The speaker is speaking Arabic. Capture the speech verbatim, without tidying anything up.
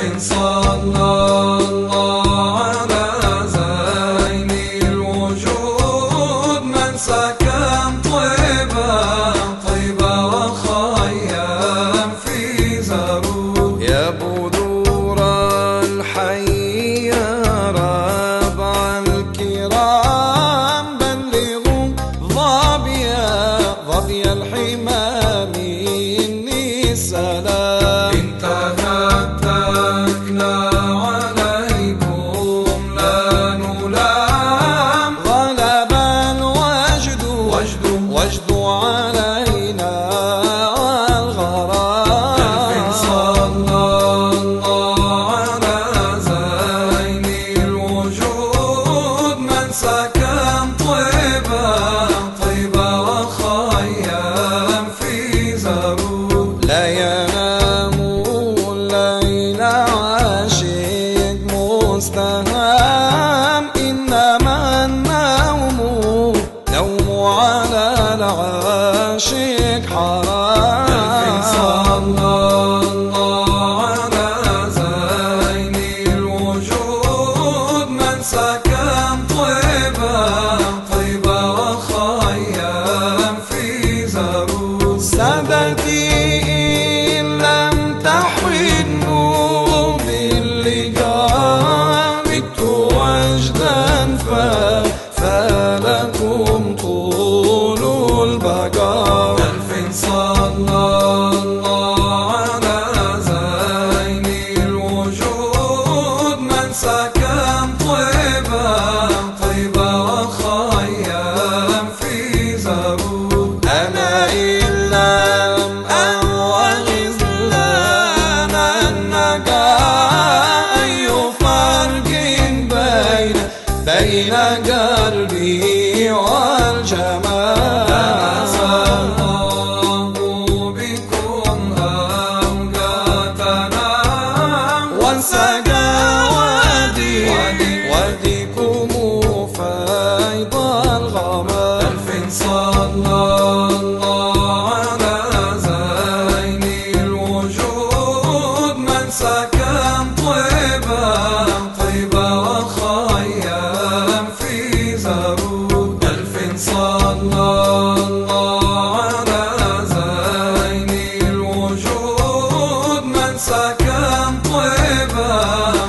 صلى الله على زين الوجود من سكن طيبة طيبة وخيم في زرود. يا بدور الحي يا ربع الكرام بلغوا ظبيا ظبي الحمى مني سلام. انتهتكنا عليكم لا نلام غلب الوجد وجد وجد علينا والغرام. صلى الله على زين الوجود من سكن طيبة طيبة وخيم في زرود. لا ينام الليل عاشق مستهام إنما النوم نوم على العاشق حرام. صلى الله على زين الوجود من سكن طيبة طيبة وخيم في زرود. سادتي إن لم تحوجوا باللقاء بت وجدا فلكم طول البقاء. صلى الله على زين الوجود من سكن طيبة طيبة وخيم في زرود. أنا إن لم أوغز لنا النجاة أي فرق بين بين قلبي والجمال. وانسقى وادي واديكم فيض الغمام. صلى الله على زين الوجود من سكن طيبة طيبة وخيم في زرود. صلى الله على زين الوجود من سكن طيبة